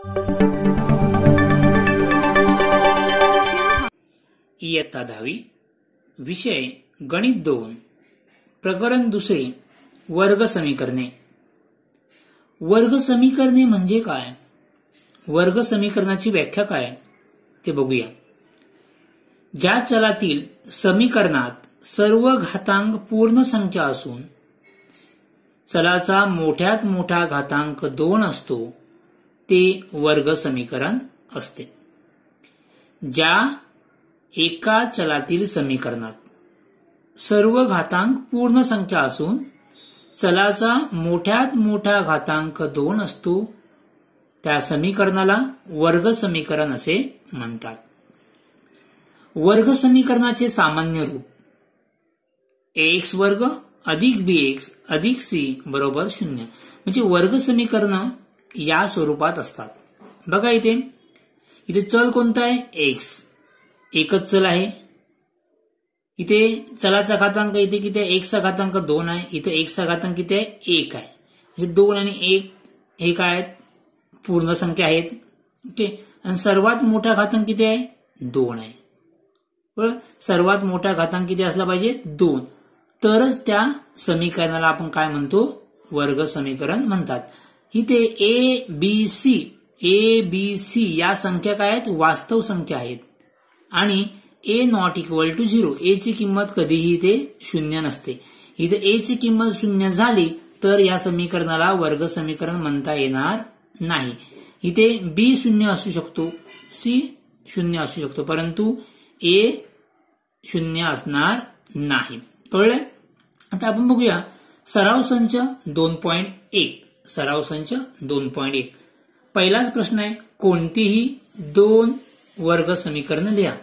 इयत्ता 10वी विषय गणित 2 प्रकरण 2 वर्ग समीकरणे। वर्ग समीकरणे म्हणजे काय? वर्ग समीकरणाची व्याख्या काय ते बघूया। ज्या चलातील समीकरणात सर्व घातांक पूर्ण संख्या असून चलाचा मोठ्यात मोठा घातांक 2 असतो ते वर्ग समीकरण असते। ज्या एका चलातील समीकरणात सर्व घातांक पूर्ण संख्या असून चलाचा मोठ्यात मोठा घातांक 2 असतो त्या समीकरणाला वर्ग समीकरण असे म्हणतात। वर्ग समीकरणाचे सामान्य रूप ax वर्ग अधिक bx अधिक c बरोबर 0 म्हणजे वर्ग समीकरण या स्वरूपात असतात। बघा इथे चल कोणता आहे? x, एकच चल आहे। इथे चलाचा घातांक इथे किती आहे? x चा घातांक 2 आहे। इथे x चा घातांक किती आहे? 1 आहे। म्हणजे 2 आणि 1 हे काय आहेत? पूर्ण संख्या आहेत। ओके, आणि सर्वात मोठा घातांक किती आहे? 2 आहे। सर्वात मोठा घातांक किती असला पाहिजे? 2, तरच त्या समीकरणाला आपण काय म्हणतो? वर्ग समीकरण म्हणतात। इथे ए बी सी या संख्या काय आहेत? वास्तव संख्या आहेत आणि a not equal to 0, a ची किंमत कधीही इथे 0 नसते। इथे a ची किंमत 0 झाली तर या समीकरणाला वर्ग समीकरण म्हणता येणार नाही। इथे b 0 असू शकतो, c 0 असू शकतो, परंतु a 0 असणार नाही। कळलं? आता आपण बघूया सराव संच 2.1। सराव संच 2.1 पहिलाच प्रश्न आहे, कोणतीही 2 वर्ग समीकरण लिहा।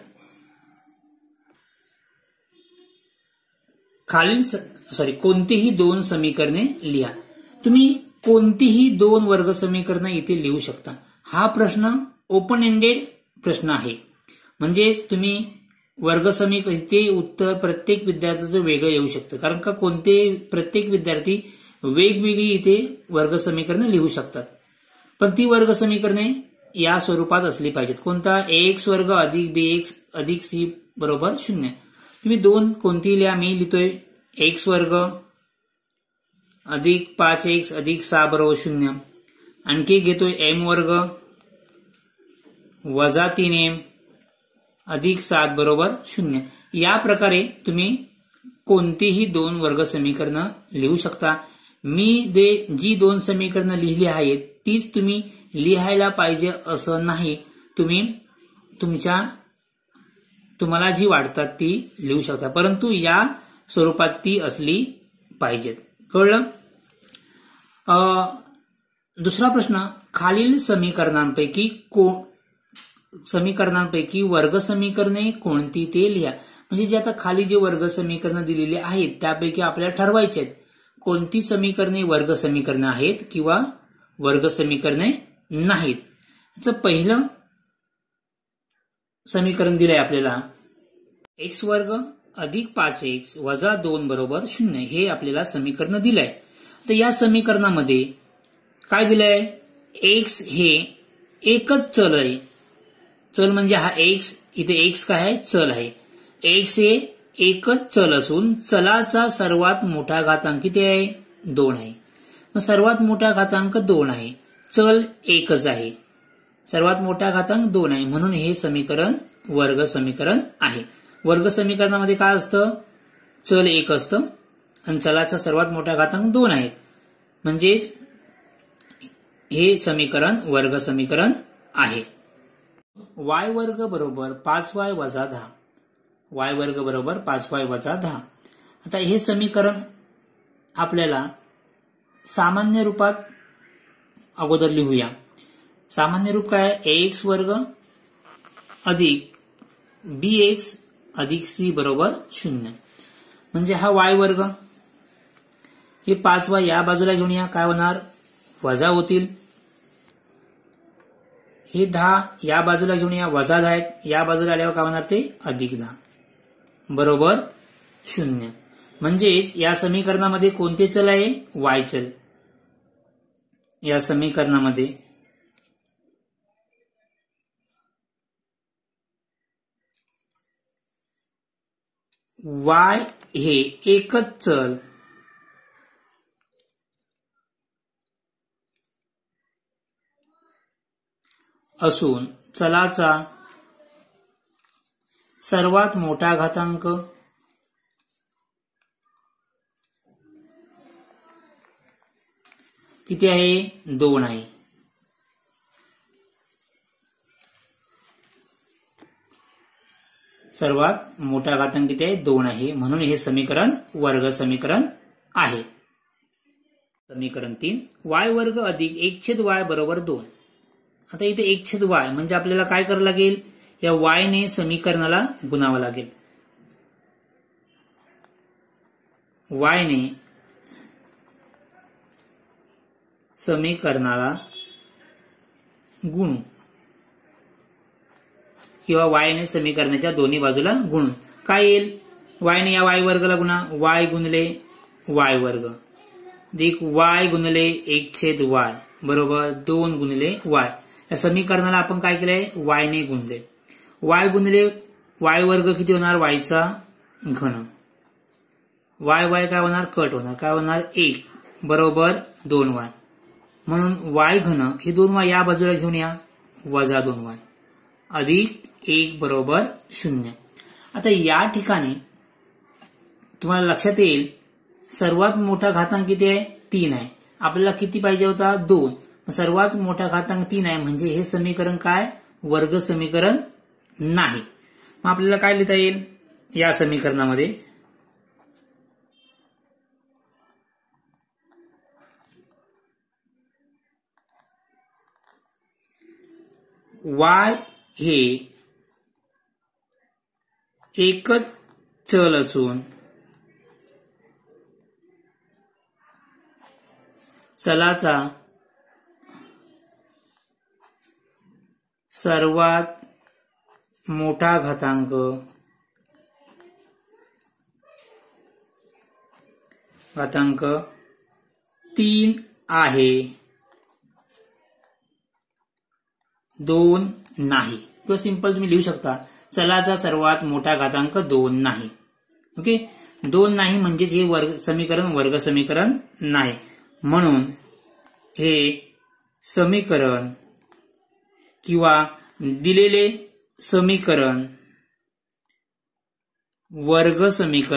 कोणतीही 2 समीकरणे लिहा। तुम्ही कोणतीही 2 वर्ग समीकरणे इथे लिहू शकता। हा प्रश्न ओपन एंडेड प्रश्न आहे, म्हणजेच तुम्ही वर्ग समीकरण ते उत्तर प्रत्येक विद्यार्थ्याचं वेगळं येऊ शकतं, कारण का प्रत्येक विद्यार्थी वेगवेगळी इथे वर्ग समीकरणे लिहू शकतात। पण ती वर्ग समीकरणे या स्वरूपात असली पाहिजेत। कोणता? ax वर्ग अधिक bx अधिक c बरोबर 0। तुम्ही 2 कोणती लिहा? मी लिहितोय x वर्ग अधिक 5x अधिक 6 बरोबर 0। आणखी घेतोय m वर्ग वजा 3m अधिक 7 बरोबर 0। या प्रकारे तुम्ही कोणतीही 2 वर्ग समीकरण लिहू शकता। मी जी 2 समीकरण लिहिली आहेत तीच तुम्ही लिहायला पाहिजे असं नाही। तुम्ही तुम्हाला जी वाटतात ती लिहू शकता, परंतु या स्वरूपात ती असली पाहिजेत। कळलं? दुसरा प्रश्न, खालील समीकरणांपैकी वर्ग समीकरणे कोणती ते लिहा। म्हणजे जे आता खाली जे वर्ग समीकरण दिलेली आहेत त्यापैकी आपल्याला ठरवायचे आहेत कोणती समीकरणे वर्ग समीकरणे आहेत किंवा वर्ग समीकरणे नाहीत। तर पहिलं समीकरण दिलंय आपल्याला x वर्ग अधिक 5x वजा 2 बरोबर 0, हे आपल्याला समीकरण दिलंय। तर या समीकरणामध्ये काय दिलंय? x हे एकच चल आहे। चल म्हणजे हा x, इथे x काय आहे? चल आहे। x हे एकच चल असून चलाचा सर्वात मोठा घातांक किती आहे? 2 आहे। मग सर्वात मोठा घातांक 2 आहे, चल एकच आहे, सर्वात मोठा घातांक 2 आहे, म्हणून हे समीकरण वर्ग समीकरण आहे। वर्ग समीकरणामध्ये काय असतं? चल 1 असतं आणि चलाचा सर्वात मोठा घातांक 2 आहे, म्हणजेच हे समीकरण वर्ग समीकरण आहे। y वर्ग बरोबर 5y वजा 10, y वर्ग बरोबर 5y वजा 10। आता हे समीकरण आपल्याला सामान्य रूपात अगोदर लिहूया। सामान्य रूप काय आहे? ax वर्ग अधिक bx अधिक c बरोबर 0, म्हणजे हा y वर्ग, हे 5y या बाजूला घेऊन या, काय होणार? वजा होतील। हे 10 या बाजूला घेऊन या, वजा 10 आहेत, या बाजूला आल्यावर काय होणार? ते अधिक 10 बरोबर 0। म्हणजेच या समीकरणामध्ये कोणते चल आहे? y चल। या समीकरणामध्ये y हे एकच चल असून चलाचा सर्वात मोठा घातांक किती आहे? 2 आहे. सर्वात मोठा घातांक किती आहे? 2 आहे. म्हणून हे समीकरण वर्ग समीकरण आहे. समीकरण 3 y वर्ग अधिक 1/y बरोबर 2. आता इथे 1/y म्हणजे आपल्याला काय करावं लागेल? या y ने समीकरणाला गुणावं लागेल. y ने समीकरणाला गुणू किंवा y ने समीकरणाच्या दोन्ही बाजूला गुणून काय येईल? y ने या y वर्गाला गुणा, y गुणले y वर्ग अधिक y गुणले 1/y बरोबर 2 गुणले y. या समीकरणाला आपण काय केलंय? y ने गुणले. y गुणले y वर्ग किती होणार? y चा घन. y काय होणार? कट होणार. काय होणार? 1 बरोबर 2y. म्हणून y घन हे 2y या बाजूला घेऊन या, वजा 2y अधिक 1 बरोबर 0. आता या ठिकाणी तुम्हाला लक्षात येईल सर्वात मोठा घातांक किती आहे? 3 आहे. आपल्याला किती पाहिजे होता? 2. सर्वात मोठा घातांक 3 आहे म्हणजे हे समीकरण काय? वर्ग समीकरण नाही. मग आपल्याला काय लिहिता येईल या समीकरणामध्ये? y हे एकच चल असून चलाचा सर्वात मोठा घातांक घातांक 3 आहे, 2 नाही. किंवा सिंपल तुम्ही लिहू शकता चलाचा सर्वात मोठा घातांक 2 नाही. ओके, 2 नाही म्हणजेच हे वर्ग समीकरण वर्ग समीकरण नाही. म्हणून हे समीकरण किंवा दिलेले समीकरण वर्ग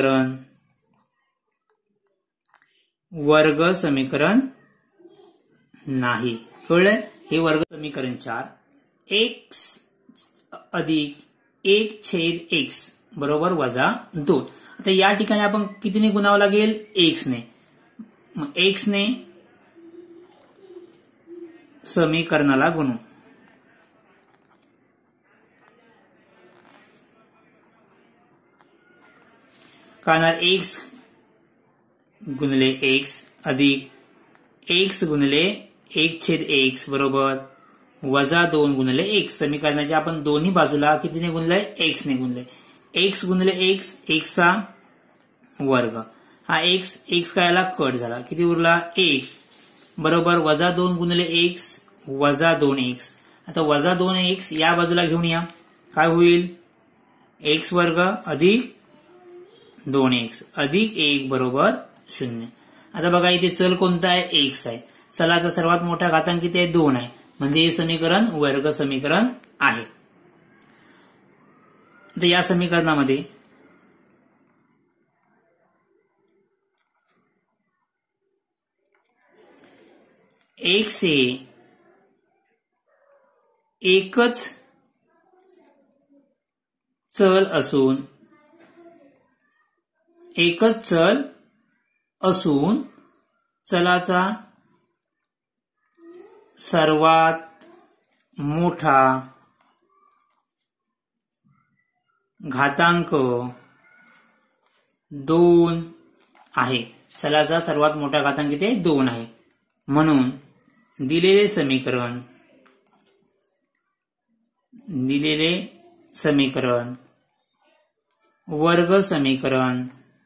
समीकरण नाही. कळलं? हे वर्ग समीकरण 4 x अधिक 1/x बरोबर वजा 2. आता या ठिकाणी आपण कितीने गुणावं लागेल? x ने. मग x ने समीकरणाला गुणू. कारण x गुणले x अधिक x गुणले 1/x बरोबर वजा 2 गुणले x. समीकरणाच्या आपण दोन्ही बाजूला कितीने गुणलंय? x ने गुणलंय. x गुणले x, x चा वर्ग. हा x कायला कट झाला. किती उरला? 1 बरोबर वजा 2 गुणले x वजा 2x. आता वजा 2x या बाजूला घेऊन या, काय होईल? x वर्ग अधिक 2x अधिक 1 बरोबर 0. आता बघा इथे चल कोणता आहे? x आहे. चलाचा सर्वात मोठा घातांक किती आहे? 2 आहे. म्हणजे हे समीकरण वर्ग समीकरण आहे. तर या समीकरणामध्ये x हे एकच चल असून चलाचा सर्वात मोठा घातांक 2 आहे. चलाचा सर्वात मोठा घातांक किती आहे? 2 आहे. म्हणून दिलेले समीकरण वर्ग समीकरण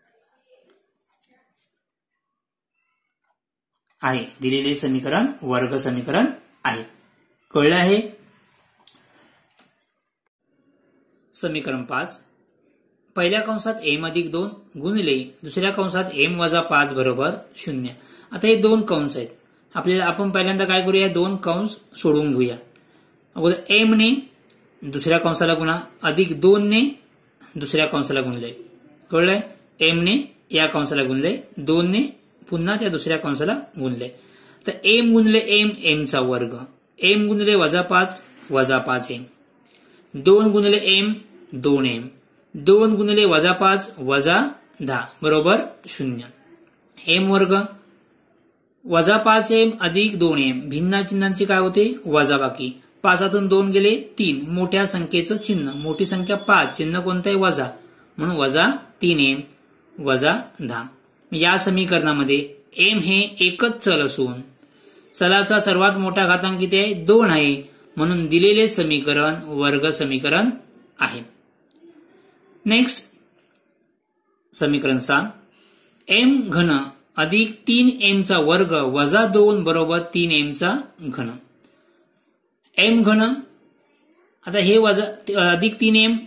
आहे. दिलेले समीकरण वर्ग समीकरण आहे. कळलं आहे? समीकरण 5 पहिल्या कंसात m अधिक 2 गुणिले दुसऱ्या कंसात m वजा 5 बरोबर 0. आता हे दोन कंस आहेत. आपण पहिल्यांदा काय करूया, दोन कंस सोडवून घेऊया. अगोदर m ने दुसऱ्या कंसाला गुणा अधिक 2 ने दुसऱ्या कंसाला गुणले. कळलंय? m ने या कंसाला गुणले, 2 ने पुन्हा त्या दुसऱ्या कंसाला गुणले. तर m गुणिले m चा वर्ग, m गुणिले वजा 5 वजा 5m, 2 गुणिले m 2m, 2 गुणिले वजा 5 वजा 10 बरोबर 0. m वर्ग वजा 5m अधिक 2m, भिन्न चिन्हांची काय होते वजाबाकी. 5तून 2 गेले 3, मोठ्या संख्येचं चिन्ह, मोठी संख्या 5, चिन्ह कोणतं आहे वजा, म्हणून वजा 3m वजा 10. या समीकरणामध्ये m हे एकच चल असून चलाचा सर्वात मोठा घातांक किती आहे 2 आहे, म्हणून दिलेले समीकरण वर्ग समीकरण आहे. नेक्स्ट समीकरण 6, m घन अधिक 3m चा वर्ग वजा 2 बरोबर 3m चा घन. m घन, आता हे वजा अधिक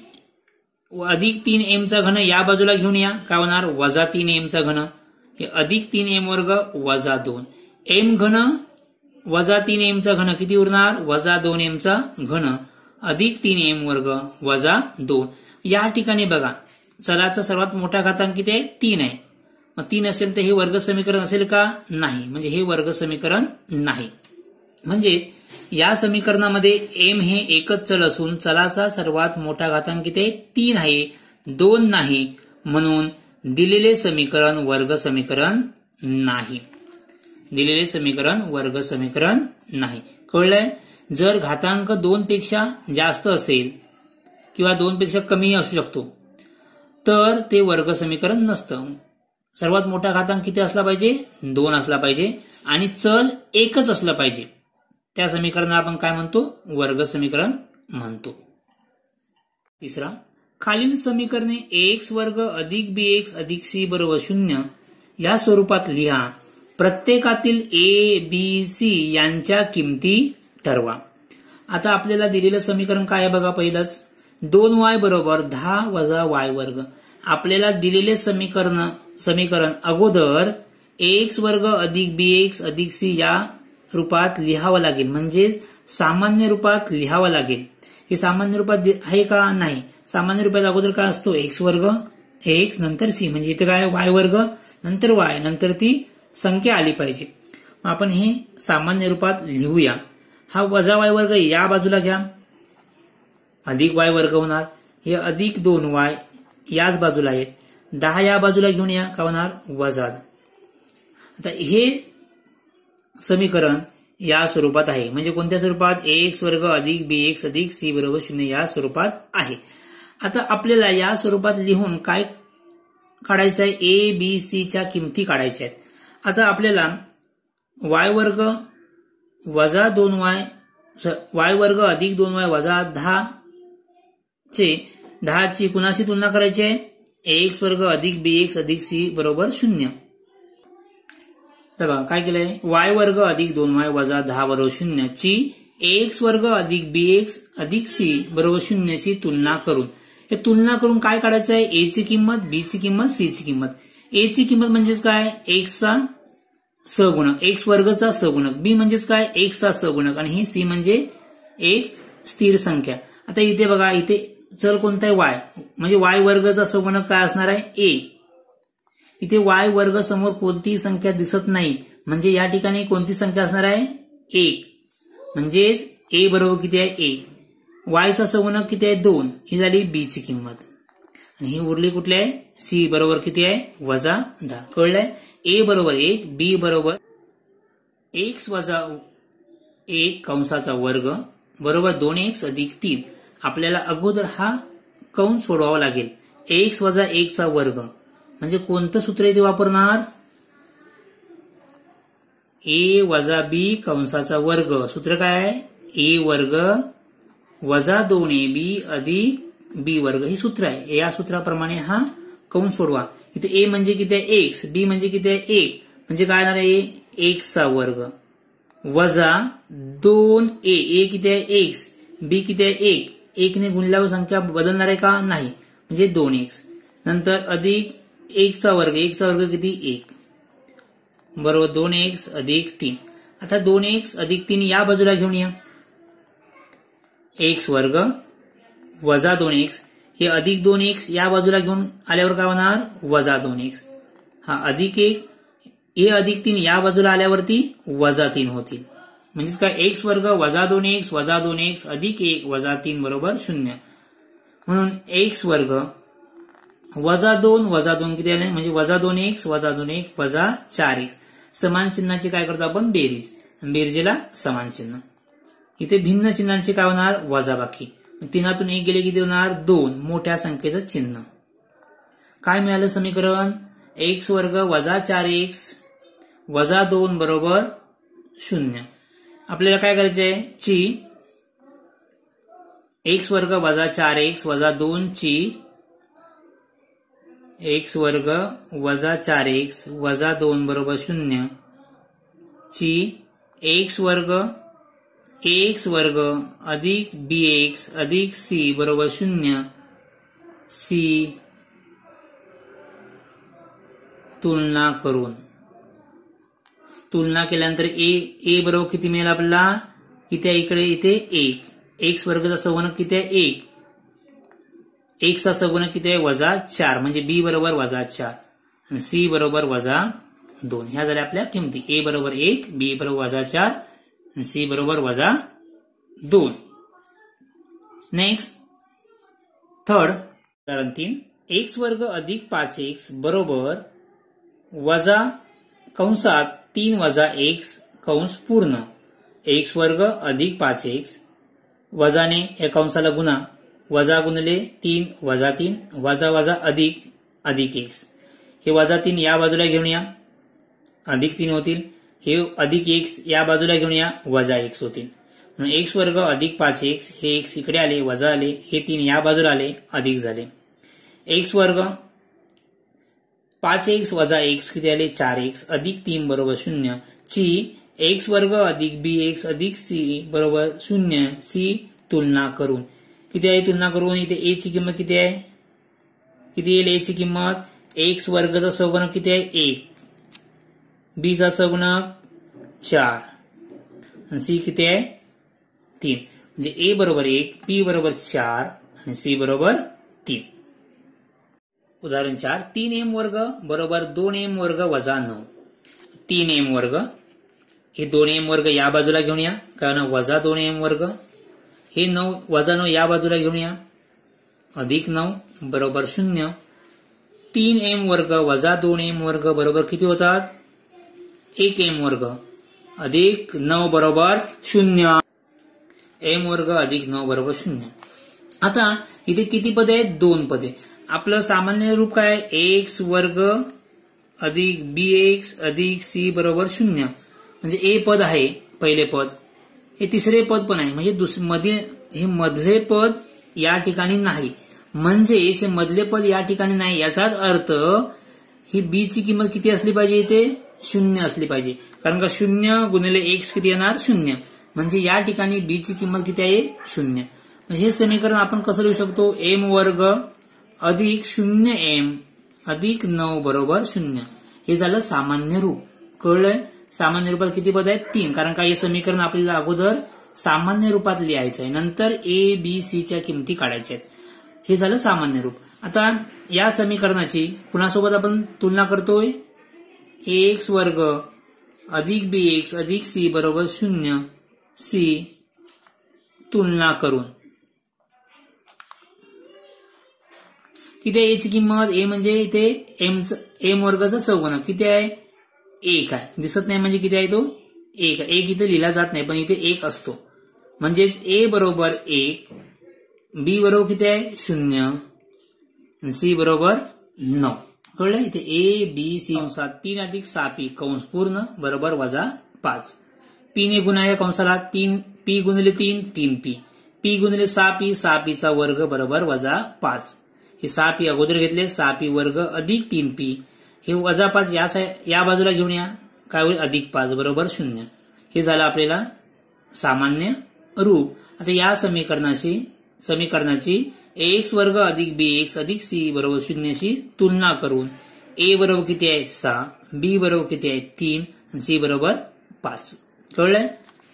3m चा घन या बाजूला घेऊन या, काय होणार वजा 3m चा घन, हे अधिक 3m वर्ग वजा 2. m घन वजा 3m चा घन किती उरणार वजा 2m चा घन अधिक 3m वर्ग वजा 2. या ठिकाणी बघा चलाचा सर्वात मोठा घातांक किती आहे 3 आहे. मग 3 असेल तर हे वर्ग समीकरण असेल का नाही, म्हणजे हे वर्ग समीकरण नाही. म्हणजे या समीकरणामध्ये m हे एकच चल असून चलाचा सर्वात मोठा घातांक किती आहे 3 आहे, 2 नाही, म्हणून दिलेले समीकरण वर्ग समीकरण नाही. दिलेले समीकरण वर्ग समीकरण नाही. कळलंय? जर घातांक 2 पेक्षा जास्त असेल किंवा 2 पेक्षा कमी असू शकतो तर ते वर्ग समीकरण नसतं. सर्वात मोठा घातांक किती असला पाहिजे 2 असला पाहिजे आणि चल एकच असलं पाहिजे. त्या समीकरणाला आपण काय म्हणतो वर्ग समीकरण म्हणतो. तिसरा, खालील समीकरणे ax वर्ग अधिक bx अधिक c बरोबर 0 या स्वरूपात लिहा. प्रत्येकातील a b c यांच्या किमती ठरवा. आता आपल्याला दिलेलं समीकरण काय आहे बघा. पहिलंच 2y बरोबर 10 वजा y वर्ग. आपल्याला दिलेले समीकरण अगोदर ax वर्ग अधिक bx अधिक c या रूपात लिहावं लागेल, म्हणजे सामान्य रूपात लिहावं लागेल. हे सामान्य रूपात आहे का नाही. सामान्य रूपात अगोदर काय असतो x वर्ग x नंतर c, म्हणजे इथे काय y वर्ग नंतर y नंतर ती संख्या आली पाहिजे. आपण हे सामान्य रूपात लिहूया. हा वजा y वर्ग या बाजूला घ्या, अधिक y वर्ग होणार. हे अधिक 2y याच बाजूला आहेत, 10 या बाजूला घेऊन या, का होणार वजा. आता हे समीकरण या स्वरूपात आहे, म्हणजे कोणत्या स्वरूपात ax वर्ग अधिक bx अधिक c बरोबर 0 या स्वरूपात आहे. आता आपल्याला या स्वरूपात लिहून काय काढायचं आहे a b c च्या किमती काढायच्या आहेत. आता आपल्याला y वर्ग वजा 2y y वर्ग अधिक 2y वजा 10 ची कुणाशी तुलना करायची आहे ax वर्ग अधिक bx अधिक c बरोबर 0. तर बघा काय केलंय y वर्ग अधिक 2y वजा 10 बरोबर 0 ची ax वर्ग अधिक bx अधिक c बरोबर 0 ची तुलना करून, हे तुलना करून काय काढायचं आहे a ची किंमत b ची किंमत c ची किंमत. a ची किंमत म्हणजेच काय x चा सहगुणक, x वर्गचा सहगुणक, b म्हणजेच काय x चा सहगुणक आणि ही c म्हणजे एक स्थिर संख्या. आता इथे बघा इथे चल कोणता आहे y, म्हणजे y वर्गचा सहगुणक काय असणार आहे a. इथे y वर्ग समोर कोणतीही संख्या दिसत नाही, म्हणजे या ठिकाणी कोणती संख्या असणार आहे 1, म्हणजेच a बरोबर किती आहे 1. y चा सहगुणक किती आहे 2, ही झाली b ची किंमत आणि ही उरली कुठली आहे c बरोबर किती आहे वजा 10. कळलंय? a बरोबर 1, b बरोबर x वजा 1 कंसाचा वर्ग बरोबर 2x अधिक 3. आपल्याला अगोदर हा कंस सोडवावा लागेल. x वजा 1 चा वर्ग म्हणजे कोणतं सूत्र इथे वापरणार a वजा b कंसाचा वर्ग. सूत्र काय आहे a वर्ग वजा 2ab अधिक b वर्ग, हे सूत्र आहे. या सूत्राप्रमाणे हा कंस सोडवा. इथे a म्हणजे किती आहे x, b म्हणजे किती आहे 1, म्हणजे काय येणार आहे x चा वर्ग वजा 2a, a किती आहे x, b किती आहे 1, 1 ने गुणल्यावर संख्या बदलणार आहे का नाही, म्हणजे 2x. नंतर अधिक 1चा वर्ग, 1चा वर्ग किती 1 बरोबर 2x अधिक 3. आता 2x अधिक 3 या बाजूला घेऊन या, x वर्ग वजा 2x, हे अधिक 2x या बाजूला घेऊन आल्यावर काय होणार वजा 2x, हा अधिक 1, हे अधिक 3 या बाजूला आल्यावरती वजा 3 होतील. म्हणजेच काय x वर्ग वजा 2x वजा 2x अधिक 1 वजा 3 बरोबर 0. म्हणून x वर्ग वजा 2 वजा 2 किती आले म्हणजे वजा 2x वजा 2x वजा 4x. समान चिन्हाची काय करतो आपण बेरीज, बेरजेला समान चिन्ह. इथे भिन्न चिन्हांचे काय होणार वजाबाकी. 3तून 1 गेले किती होणार 2, मोठ्या संख्येचं चिन्ह. काय मिळालं समीकरण x वर्ग वजा 4x वजा 2 बरोबर 0. आपल्याला काय करायचंय ची x वर्ग वजा 4x वजा 2 ची x वर्ग वजा 4x वजा 2 बरोबर 0 ची x वर्ग अधिक bx अधिक c बरोबर 0 c तुलना करून. तुलना केल्यानंतर a बरोबर किती मिळेल आपल्याला, इथे इकडे इथे 1, x वर्गचा सगुणक किती आहे 1, x चा सगुणक किती आहे वजा 4 म्हणजे b बरोबर वजा 4 आणि c बरोबर वजा 2. ह्या झाल्या आपल्या किमती. a बरोबर 1, b बरोबर वजा 4 आणि c बरोबर वजा 2. नेक्स्ट थर्ड उदाहरण 3, x वर्ग अधिक 5x बरोबर वजा कंसात 3 वजा x कंस पूर्ण x वर्ग अधिक 5x वजाने या कंसाला गुणा, वजा गुणले 3 वजा 3 वजा वजा अधिक अधिक x. हे वजा 3 या बाजूला घेऊन या अधिक 3 होतील, हे अधिक x या बाजूला घेऊन या वजा x होतील. म्हणून x वर्ग अधिक 5x हे x इकडे आले वजा आले, हे 3 या बाजूला आले अधिक झाले. x वर्ग 5x वजा x किती आले 4x अधिक 3 बरोबर 0 ची x वर्ग अधिक bx अधिक c बरोबर 0 c तुलना करून. किती आहे तुलना करून, इथे a ची किंमत किती आहे, किती येईल a ची किंमत, x वर्गचा सगुणक किती आहे 1, b चा सगुणक 4 आणि c किती आहे 3. म्हणजे a बरोबर 1, b बरोबर 4 आणि c बरोबर 3. उदाहरण 4, 3m वर्ग बरोबर 2m वर्ग वजा 9. 3m वर्ग हे 2m वर्ग या बाजूला घेऊन या, कारण वजा 2m वर्ग, हे 9 वजा 9 या बाजूला घेऊन या अधिक 9 बरोबर 0. 3m वर्ग वजा 2m वर्ग बरोबर किती होतात 1m वर्ग अधिक 9 बरोबर 0. m वर्ग अधिक 9 बरोबर 0. आता इथे किती पदे आहेत 2 पदे. आपलं सामान्य रूप काय x वर्ग अधिक bx अधिक c बरोबर 0. म्हणजे a पद आहे पहिले पद, हे तिसरे पद पण आहे, म्हणजे मध्ये हे मधले पद या ठिकाणी नाही, म्हणजे हे मधले पद या ठिकाणी नाही. याचाच अर्थ ही b ची किंमत किती असली पाहिजे इथे 0 असली पाहिजे, कारण का 0 गुणिले x किती येणार 0, म्हणजे या ठिकाणी b ची किंमत किती आहे 0. हे समीकरण आपण कसं लिहू शकतो, m वर्ग अधिक 0m अधिक 9 बरोबर 0. हे झालं सामान्य रूप. कळलंय, सामान्य रूपात किती पद आहेत 3, कारण का हे समीकरण आपल्याला अगोदर सामान्य रूपात लिहायचं आहे, नंतर a b c च्या किमती काढायच्या आहेत. हे झालं सामान्य रूप. आता या समीकरणाची कुणासोबत आपण तुलना करतोय, ax वर्ग अधिक bx अधिक c बरोबर 0 c तुलना करून. किती आहे याची किंमत, a म्हणजे इथे m वर्गाचा सगुणक किती आहे 1 आहे, दिसत नाही म्हणजे किती आहे तो 1 आहे. 1 इथे लिहिला जात नाही पण इथे 1 असतो, म्हणजेच a बरोबर 1, b बरोबर किती आहे 0 c बरोबर 9. कळलं, इथे a b c 3 अधिक 6p कंस पूर्ण बरोबर वजा 5. p ने गुणा या कंसाला 3p गुणिले 3 3p, p गुणिले 6p 6p चा वर्ग बरोबर वजा 5. हे 6p अगोदर घेतले, 6p वर्ग अधिक 3p, हे वजा 5 या बाजूला घेऊन या, काय होईल अधिक 5 बरोबर 0. हे झालं आपल्याला सामान्य रूप. आता या समीकरणाची एक्स वर्ग अधिक बी एक्स अधिक सी बरोबर 0 शी तुलना करून ए बरोबर किती आहे 6, बी बरोबर किती आहे 3 आणि सी बरोबर 5. कळलंय?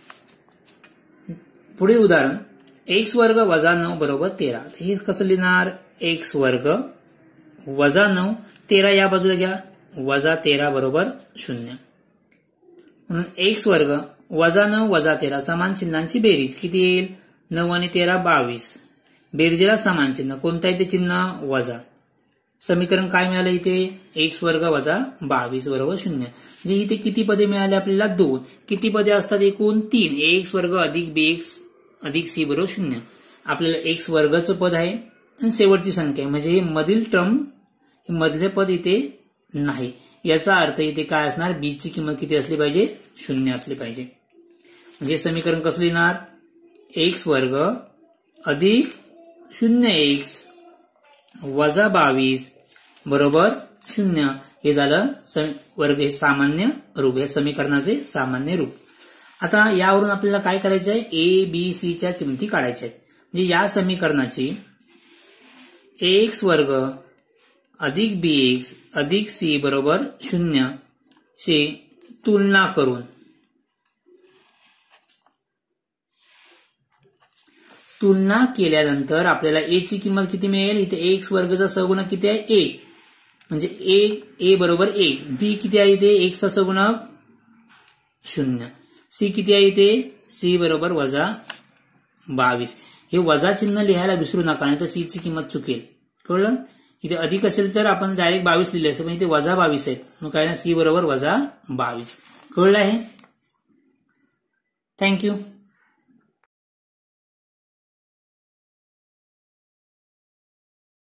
पुढे उदाहरण एक्स वर्ग वजा 9 बरोबर 13. हे कसं लिहिणार? एक्स वर्ग वजा 9, 13 या बाजूला घ्या, वजा 13 बरोबर 0. म्हणून एक्स वर्ग वजा 9 वजा 13 समान चिन्हांची बेरीज किती येईल? 9 आणि 13 22. बेरजेला समान चिन्ह कोणता आहे ते चिन्ह? वजा. समीकरण काय मिळालं इथे? एक्स वर्ग वजा 22 बरोबर 0. म्हणजे इथे किती पदे मिळाले आपल्याला? 2. किती पदे असतात एकूण? 3. एक्स वर्ग अधिक बी एक्स अधिक सी बरोबर 0. आपल्याला एक्स वर्गचं पद आहे आणि शेवटची संख्या म्हणजे हे मधील टर्म, हे मधले पद इथे नाही. याचा अर्थ इथे काय असणार? बी ची किंमत किती असली पाहिजे? 0 असली पाहिजे. म्हणजे समीकरण कसं लिहिणार? एक्स वर्ग अधिक 0x वजा 22 बरोबर 0. हे झालं वर्ग हे सामान्य रूप, या समीकरणाचे सामान्य रूप. आता यावरून आपल्याला काय करायचं आहे? ए बी सी च्या किमती काढायच्या आहेत. म्हणजे या समीकरणाची एक्स वर्ग अधिक बी एक्स अधिक सी बरोबर 0 शी तुलना करून तुलना केल्यानंतर आपल्याला ए ची किंमत किती मिळेल? इथे एक्स वर्गचा सहगुणक किती आहे? 1. म्हणजे ए बरोबर 1. बी किती आहे इथे? एक्सचा सहगुणक 0. सी किती आहे इथे? सी बरोबर वजा 22. हे वजा चिन्ह लिहायला विसरू नका, नाही तर सी ची किंमत चुकेल. कळलं? इथे अधिक असेल तर आपण डायरेक्ट 22 लिहिले असं, पण इथे वजा 22 आहेत. मग काय ना, सी बरोबर वजा 22. कळलं आहे? थँक्यू.